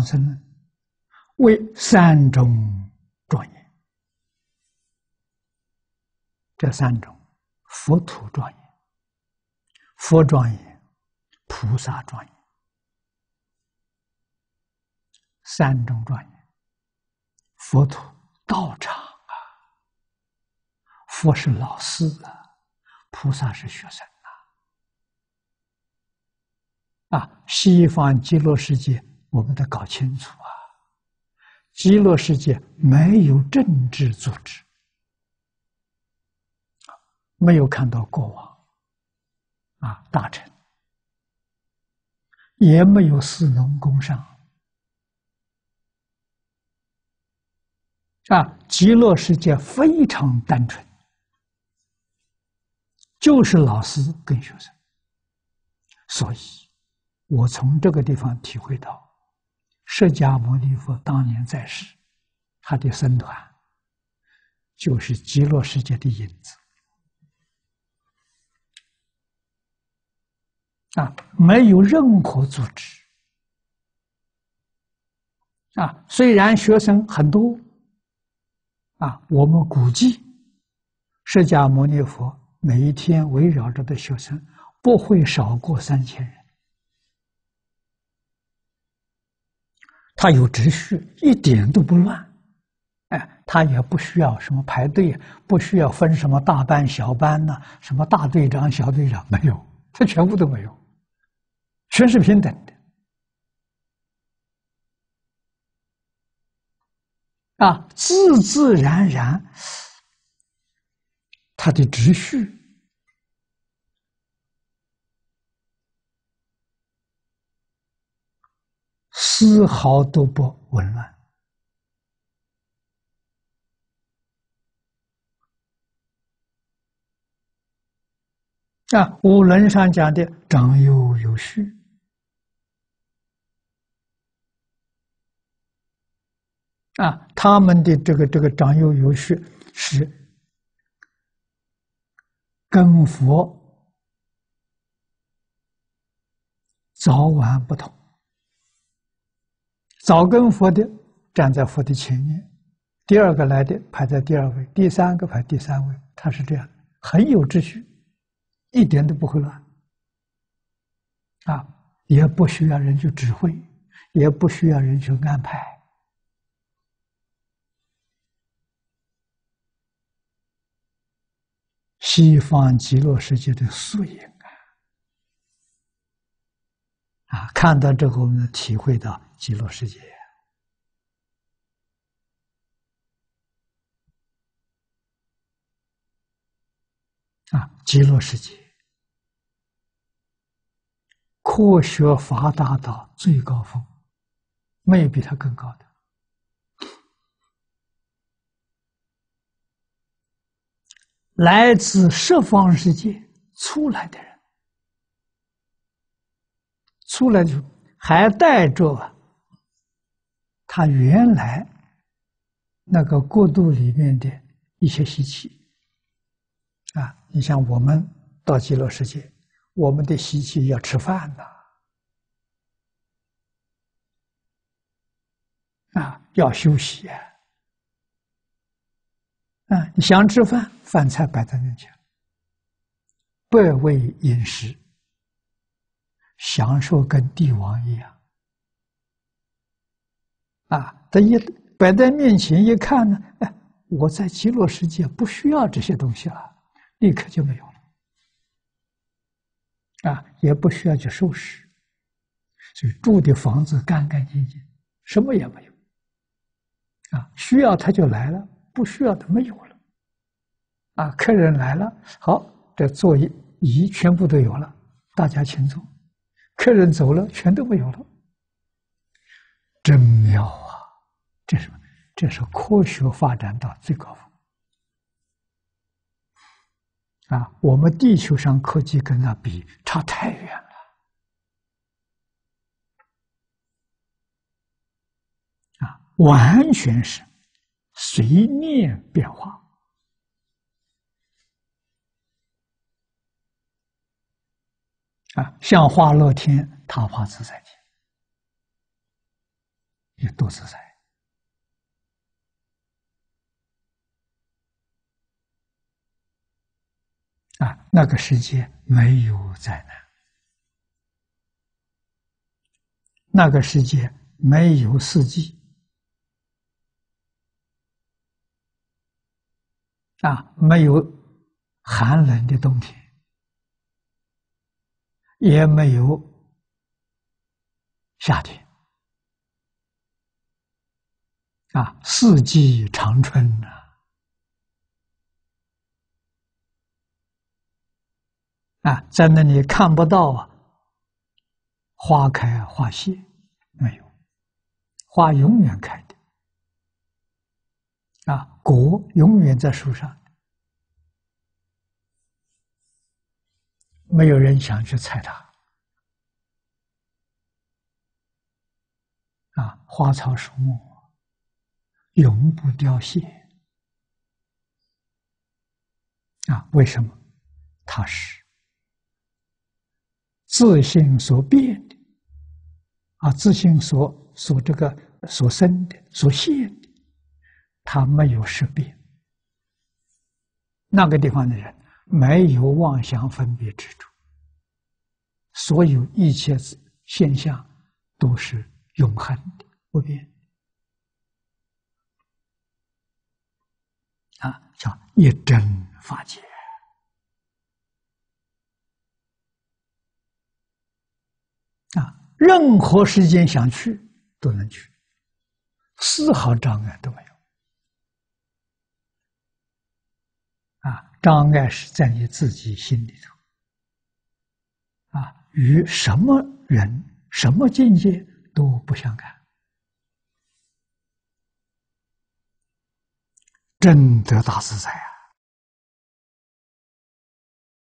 往生论为三种庄严，这三种：佛土庄严、佛庄严、菩萨庄严，三种庄严。佛土道场啊，佛是老师啊，菩萨是学生西方极乐世界我们得搞清楚啊，极乐世界没有政治组织，没有看到国王大臣，也没有士农工商极乐世界非常单纯，就是老师跟学生。所以我从这个地方体会到，释迦牟尼佛当年在世，他的僧团就是极乐世界的影子没有任何组织虽然学生很多我们估计释迦牟尼佛每一天围绕着的学生不会少过3000人。他有秩序，一点都不乱。他也不需要什么排队，不需要分什么大班小班什么大队长小队长，没有，他全部都没有，全是平等的。自自然然，他的秩序丝毫都不紊乱无论上讲的长幼有序他们的这个长幼有序是跟佛早晚不同，早跟佛的站在佛的前面，第二个来的排在第2位，第3个排第3位，他是这样，很有秩序，一点都不会乱也不需要人去指挥，也不需要人去安排西方极乐世界的缩影看到这个我们体会到极乐世界极乐世界科学发达到最高峰，没有比它更高的。来自十方世界出来的人，出来就还带着他原来那个国度里面的一些习气你像我们到极乐世界，我们的习气要吃饭要休息你想吃饭，饭菜摆在面前，百味饮食，享受跟帝王一样他一摆在面前一看呢，我在极乐世界不需要这些东西了，立刻就没有了也不需要去收拾，所以住的房子干干净净，什么也没有需要他就来了，不需要的没有了客人来了，好，这座椅全部都有了，大家请坐，客人走了，全都没有了，真妙这是什么？这是科学发展到最高峰我们地球上科技跟那比差太远了完全是随念变化像化乐天、他化自在天也多自在。那个世界没有灾难，那个世界没有四季，没有寒冷的冬天，也没有夏天，四季长春在那里看不到花开花谢，没有，花永远开的，果永远在树上，没有人想去采它，花草树木永不凋谢，为什么？它是自性所变的，自性所生的、所现的，它没有识别。那个地方的人没有妄想分别执着，所有一切现象都是永恒的、不变的，叫一真法界。任何时间想去都能去，丝毫障碍都没有。障碍是在你自己心里头，与什么人、什么境界都不相干，真得大自在